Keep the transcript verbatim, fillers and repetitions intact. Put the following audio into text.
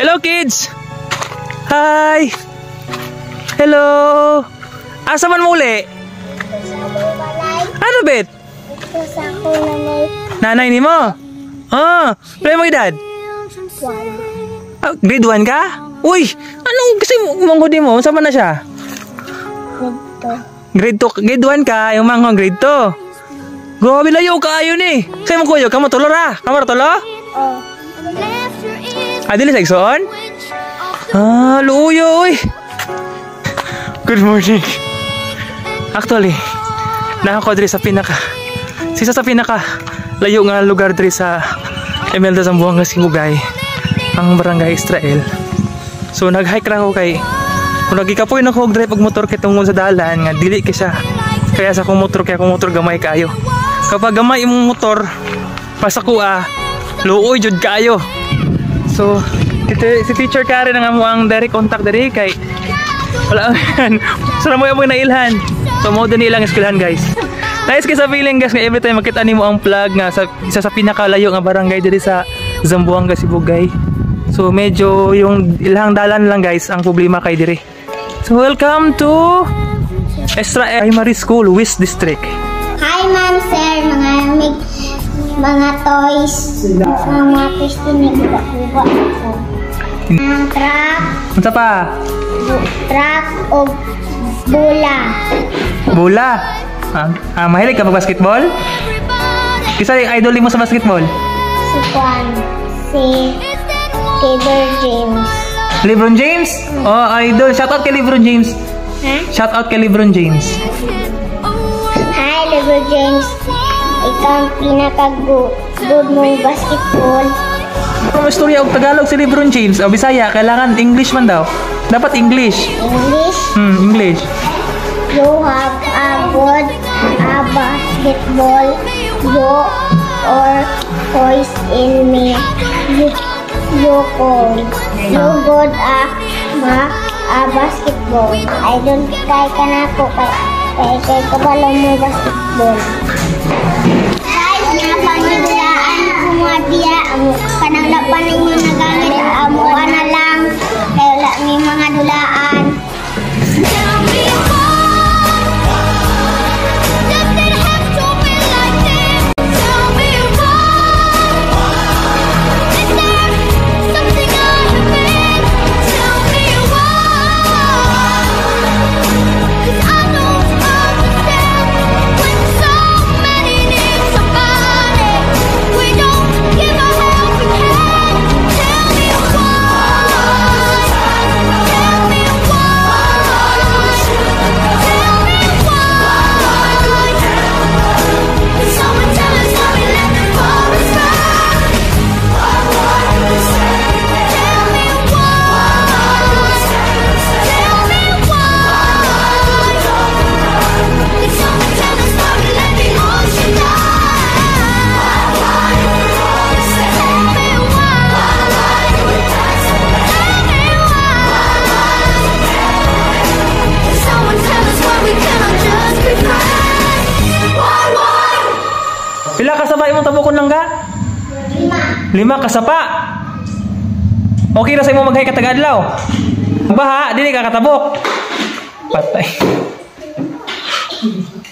Hello kids! Hi! Hello! Asa man mo uli? Ano bet? Nanay ni mo? Ah, pala mo edad? Ah, grade one ka? Uy! Anong kasi manghudi mo? Saan na siya? Grade two. Grade one ka, yung mga grade two. Grabe layo ka ayon eh. Sa'yo mo kuyo, kamu tulo ra? Kamu tulo? Oh. Ah, dili sa igsoon? Ah, luyo uy. Good morning. Actually, nakako diri sa pinaka sisa sa pinaka layo nga lugar diri sa Imelda, Zamboanga, Sibugay, ang barangay Israel. So nag-hike ra ko kay kung nagikapoy na ko og drive pag motor kay tungod sa dalan nga dili kay siya. Kaya sa akong motor kaya akong motor gamay kayo. Kapag gamay imong motor pasakua, luoy jud kayo. So ito, si teacher Karen ang amo ang direct contact diri kay wala man. Sara mo yung nailhan. So mo din ilang eskwelahan guys. Nice kay sa feeling guys nga every time makita nimo ang vlog nga sa isa sa pinakalayo nga barangay diri sa Zamboanga, Sibugay. So medyo yung ilang dalan lang guys ang problema kay diri. So welcome to Israel Primary School, West District. Hi ma'am, sir, mga mig, mga toys, mga pistinig, buka ko. Ang truck. Unsa pa? Truck o bola. Bola. Ah, ah mahilig ka mag-basketball? Kisa idol mo sa basketball? Si Juan. Si LeBron James. LeBron James? Mm. Oh, idol. Shout out kay LeBron James. Ha? Shout out kay LeBron James. Hi, LeBron James. Ikaw ang pinaka-good mong basketball. Kung istorya og Tagalog si LeBron James o Bisaya, kailangan English man daw. Dapat English. English? Hmm, English. You have a good a basketball. You or toys in me. You, you could. You good a, ma, a basketball. I don't kay ka na ko kay kay kay kabalo mo basketball. Guys, napanidulaan ko mga diya. Kanang lapan ninyo nagamit. Amo na lang. Kaya wala may mga dulaan. Pila kasaba imong tabukon lang ka? Lima. Lima kasapa. Okay na sa imong maghay katag adlaw. Baha, dili ka katabok. Patay.